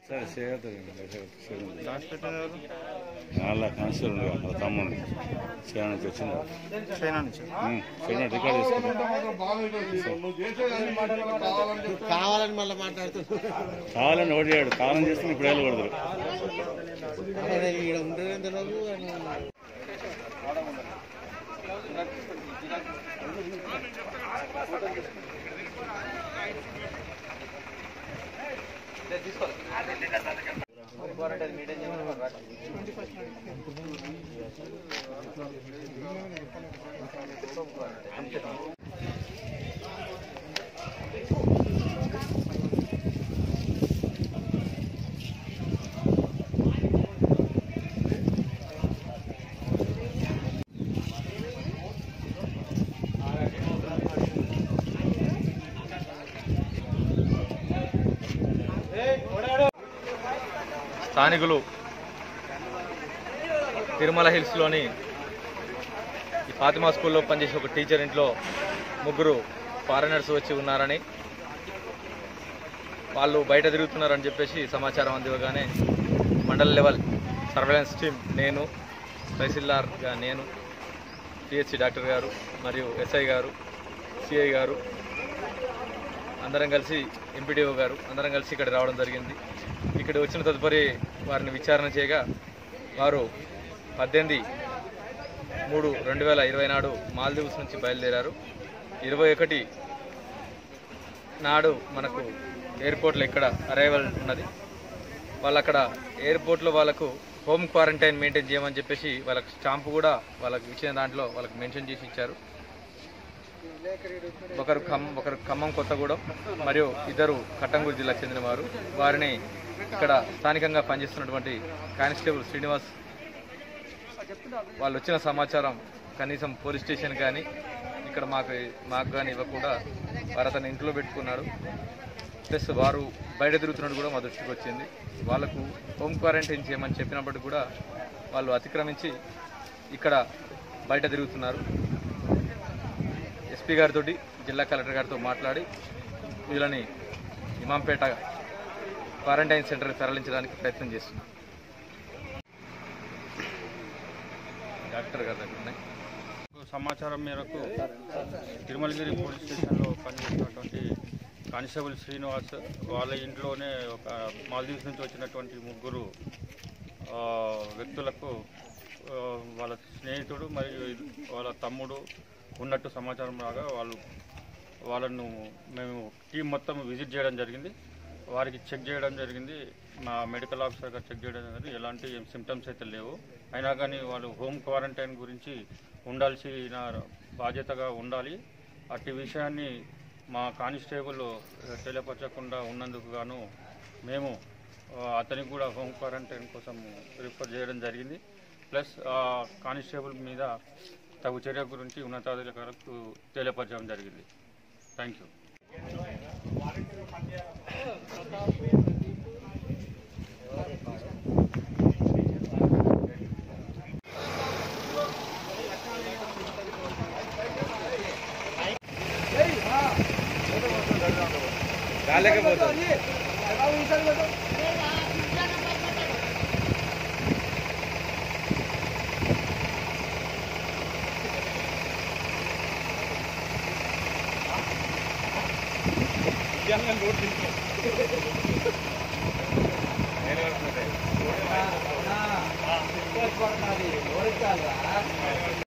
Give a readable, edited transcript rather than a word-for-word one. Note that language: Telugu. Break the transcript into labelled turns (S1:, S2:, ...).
S1: సరే చాలా కాన్స్టల్ ఉంది తమ్ముడు చైనా నుంచి వచ్చింది చైనా రికార్డ్
S2: కావాలని మళ్ళీ మాట్లాడుతున్నారు.
S1: కావాలని ఓడియాడు కావాలని చేస్తే ఇప్పుడు వేలు కొడతారు.
S3: స్థానికులు తిరుమల హిల్స్లోని ఈ ఫాతిమా స్కూల్లో పనిచేసే ఒక టీచర్ ఇంట్లో ముగ్గురు ఫారినర్స్ వచ్చి ఉన్నారని, వాళ్ళు బయట తిరుగుతున్నారని చెప్పేసి సమాచారం అందివ్వగానే మండల్ లెవెల్ సర్వేలెన్స్ టీమ్, నేను తహసీల్దార్గా నేను, పిహెచ్సి డాక్టర్ గారు మరియు ఎస్ఐ గారు, సిఐ గారు అందరం కలిసి, ఎంపీడీఓ గారు అందరం కలిసి ఇక్కడ రావడం జరిగింది. ఇక్కడ వచ్చిన తదుపరి వారిని విచారణ చేయగా వారు 18/3/2020 నాడు మాల్దీవ్స్ నుంచి బయలుదేరారు. 21 నాడు మనకు ఎయిర్పోర్ట్లో ఇక్కడ అరైవల్ ఉన్నది. వాళ్ళు అక్కడ ఎయిర్పోర్ట్లో వాళ్ళకు హోమ్ క్వారంటైన్ మెయింటైన్ చేయమని చెప్పేసి వాళ్ళకి స్టాంపు కూడా వాళ్ళకి ఇచ్చిన దాంట్లో వాళ్ళకి మెన్షన్ చేసి ఇచ్చారు. ఒకరు ఖమ్మం కొత్తగూడెం మరియు ఇద్దరు కట్టంగూరు జిల్లాకు చెందిన వారు. వారిని ఇక్కడ స్థానికంగా పనిచేస్తున్నటువంటి కానిస్టేబుల్ శ్రీనివాస్ వాళ్ళు వచ్చిన సమాచారం కనీసం పోలీస్ స్టేషన్ కానీ ఇక్కడ మాకు కానీ ఇవ్వకుండా వారు అతను ఇంట్లో పెట్టుకున్నాడు. ప్లస్ వారు బయట తిరుగుతున్నట్టు కూడా మా దృష్టికి వచ్చింది. వాళ్ళకు హోమ్ క్వారంటైన్ చేయమని చెప్పినప్పటికీ కూడా వాళ్ళు అతిక్రమించి ఇక్కడ బయట తిరుగుతున్నారు. ఎస్పీ గారితో, జిల్లా కలెక్టర్ గారితో మాట్లాడి వీళ్ళని ఇమాంపేట క్వారంటైన్ సెంటర్కి తరలించడానికి ప్రయత్నం చేస్తున్నాం. డాక్టర్ గారి దగ్గర ఉన్నాయి.
S4: సమాచారం మేరకు తిరుమలగిరి పోలీస్ స్టేషన్లో పనిచేసినటువంటి కానిస్టేబుల్ శ్రీనివాస్ వాళ్ళ ఇంట్లోనే ఒక మాల్దీవ్స్ నుంచి వచ్చినటువంటి ముగ్గురు వ్యక్తులకు వాళ్ళ స్నేహితుడు మరియు వాళ్ళ తమ్ముడు ఉన్నట్టు సమాచారం రాగా వాళ్ళను మేము టీం మొత్తం విజిట్ చేయడం జరిగింది. వారికి చెక్ చేయడం జరిగింది. మా మెడికల్ ఆఫీసర్ గారు చెక్ చేయడం జరిగింది. ఎలాంటి సిమ్టమ్స్ అయితే లేవు. అయినా కానీ వాళ్ళు హోమ్ క్వారంటైన్ గురించి ఉండాల్సిన బాధ్యతగా ఉండాలి. అట్టి విషయాన్ని మా కానిస్టేబుల్ తెలియపరచకుండా ఉన్నందుకు గాను మేము అతనికి కూడా హోమ్ క్వారంటైన్ కోసం రిఫర్ చేయడం జరిగింది. ప్లస్ కానిస్టేబుల్ మీద తగు చర్య గురించి ఉన్నతాధికారులకు తెలియపరచడం జరిగింది. Thank you.
S2: నేను